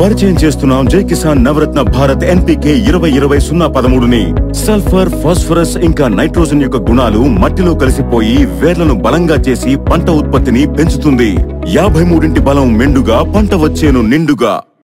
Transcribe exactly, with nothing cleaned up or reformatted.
పరిచయం చేస్తున్నాం జై కిసాన్ నవరత్న భారత్ ఎన్పీకే ఇరవై ఇరవై సున్నా పదమూడుని సల్ఫర్, ఫాస్ఫరస్ ఇంకా నైట్రోజన్ యొక్క గుణాలు మట్టిలో కలిసిపోయి వేర్లను బలంగా చేసి పంట ఉత్పత్తిని పెంచుతుంది. యాభై మూడింటి బలం మెండుగా పంట వచ్చేను నిండుగా.